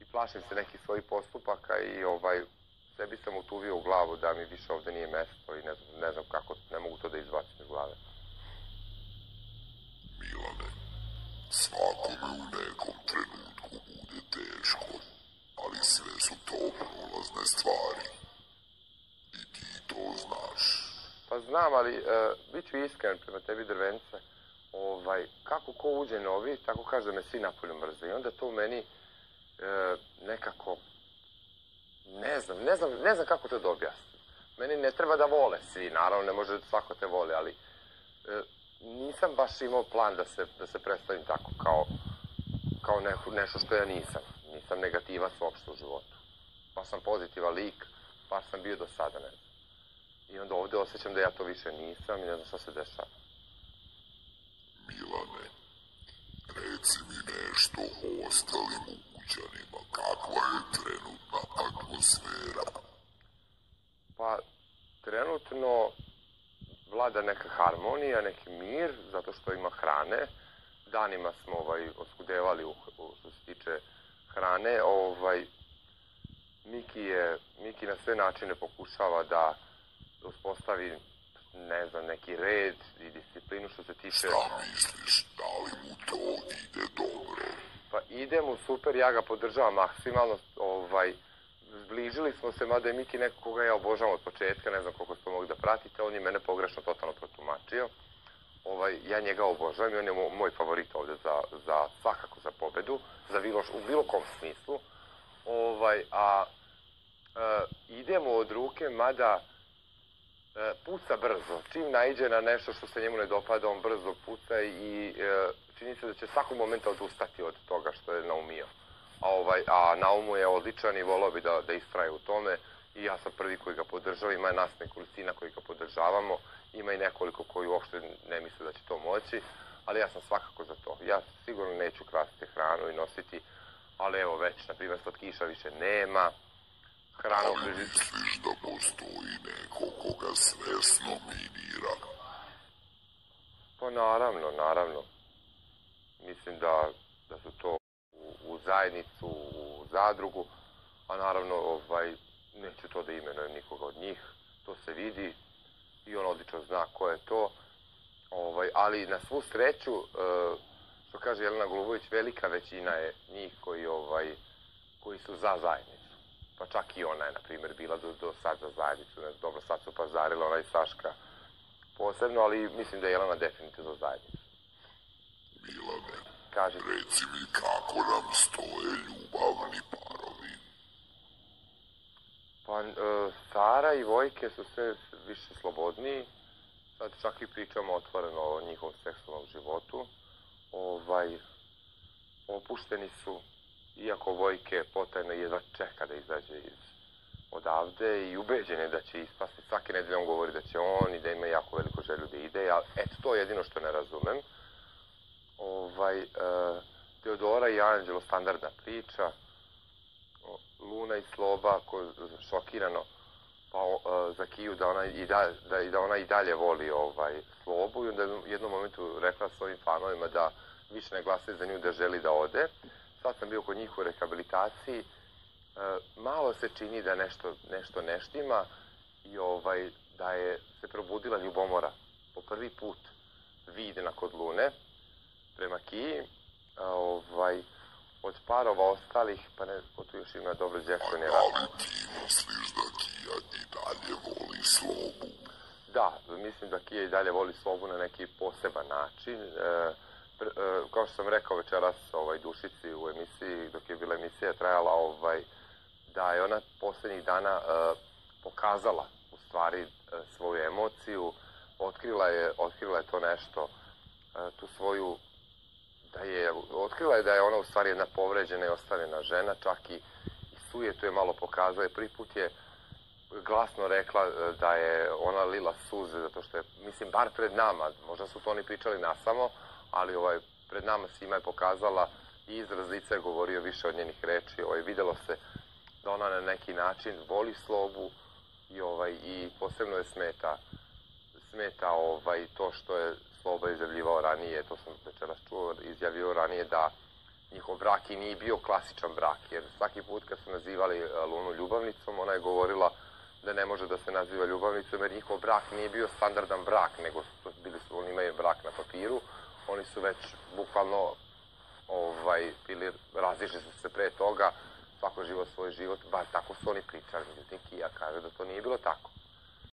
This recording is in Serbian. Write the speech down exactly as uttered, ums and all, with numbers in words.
plašim se nekih svojih postupaka i ovaj, sebi sam utuvio u glavu da mi više ovde nije mesto i ne znam, ne znam kako, ne mogu to da izbacim iz glave. Milane, svakome u nekom trenutku bude teško, ali sve su to prolazne stvari. I ti to znaš. Pa znam, ali uh, bit ću iskren prema tebi, Drvence. Ovaj, kako ko uđe novi, tako kaže da me svi napolju mrze. I onda to u meni uh, nekako, ne znam, ne znam, ne znam kako to da objasnim. Meni ne treba da vole svi, naravno ne može svako te vole, ali uh, nisam baš imao plan da se, da se predstavim tako kao, kao ne, nešto što ja nisam. Nisam negativac uopšte u životu. Pa sam pozitivan lik, pa sam bio do sada, ne znam. I onda ovde osjećam da ja to više nisam i ne znam šta se dešava. Milane, reci mi nešto o ostalim ukućanima. Kakva je trenutna atmosfera? Pa, trenutno vlada neka harmonija, neki mir, zato što ima hrane. Danima smo ovaj, oskudevali u, u, što se tiče hrane. Ovaj, Miki, je, Miki na sve načine pokušava da uspostavi, ne znam, neki red i disciplinu što se tiče... Šta misliš, da li mu to ide dobro? Pa ide mu super, ja ga podržavam maksimalno, ovaj, zbližili smo se, mada je Miki neko koga ja obožavam od početka, ne znam koliko ste mogli da pratite, on je mene pogrešno totalno protumačio. Ovaj, ja njega obožavam i on je moj favorit ovde za, za svakako za pobedu, za bilo, u bilo kom smislu. Ovaj, a e, idemo od ruke, mada e, puca brzo. Čim naiđe na nešto što se njemu ne dopada, on brzo puca i e, čini se da će svakog momenta odustati od toga što je naumio. A, ovaj, a naumu je odličan i volao bi da, da istraje u tome i ja sam prvi koji ga podržava, ima nas nekolicina koji ga podržavamo, ima i nekoliko koji uopšte ne misle da će to moći, ali ja sam svakako za to. Ja sigurno neću krasti hranu i nositi, ali evo već, na primjer, slatkiša više nema. Hrana u Ali misliš da postoji neko koga svesno minira? Pa naravno, naravno. Mislim da, da su to u, u zajednicu, u zadrugu, a naravno ovaj, neću to da imenujem nikoga od njih. To se vidi i on odlično zna ko je to. Ovaj, ali na svu sreću, e, što kaže Jelena Golubović, velika većina je njih koji, ovaj, koji su za zajednicu. Pa čak i ona je, na primjer, bila do, do sad za zajednicu. Ne, dobro, sad su pazarila ona i Saška posebno, ali mislim da je Jelena definitivno za zajednicu. Milane, Kaži. reci mi kako nam stoje ljubavni parovi. Pa, e, Sara i Vojke su sve više slobodniji. Sad čak i pričamo otvoreno o njihovom seksualnom životu. Ovaj, opušteni su, iako Vojke potajno jedva čeka da izađe iz odavde i ubeđen je da će ispasti. Svake nedelje on govori da će on i da ima jako veliku želju da ide, ali eto, to je jedino što ne razumem. Ovaj, e, Teodora i Anđelo, standardna priča. Luna i Sloba, ko, šokirano, pa e, za Kiju da ona i, da, da, da ona i dalje voli ovaj, Slobu i onda u jednom momentu rekla svojim fanovima da više ne glasaju za nju, da želi da ode. Sad sam bio kod njih u rehabilitaciji, e, malo se čini da nešto, nešto ne štima i ovaj, da je se probudila ljubomora. Po prvi put videna kod Lune prema Kiji, a, ovaj, od parova ostalih, pa ne, ko tu još ima dobro djevko ne radi. A da li ti misliš da Kija i dalje voli Slobu? Da, mislim da Kija i dalje voli Slobu na neki poseban način. E, pre, e, kao što sam rekao večeras ovaj, Dušici u emisiji, dok je bila emisija trajala, ovaj, da je ona poslednjih dana e, pokazala u stvari e, svoju emociju, otkrila je, otkrila je to nešto, e, tu svoju da je, otkrila je da je ona u stvari jedna povređena i ostavljena žena, čak i, i sujetu je malo pokazala i prvi put je glasno rekla da je ona lila suze, zato što je, mislim, bar pred nama, možda su to oni pričali nasamo, ali ovaj, pred nama svima je pokazala i izraz lica je govorio više od njenih reči, ovaj, videlo se da ona na neki način voli Slobu i, ovaj, i posebno je smeta, smeta ovaj, to što je Sloba izjavljivao ranije, to sam večeras čuo, izjavio ranije da njihov brak i nije bio klasičan brak, jer svaki put kad su nazivali Lunu ljubavnicom, ona je govorila da ne može da se naziva ljubavnicom, jer njihov brak nije bio standardan brak, nego su, bili su, oni imaju brak na papiru, oni su već bukvalno ovaj, bili, razišli su se pre toga, svako živo svoj život, bar tako su oni pričali, međutim Kija kaže da to nije bilo tako.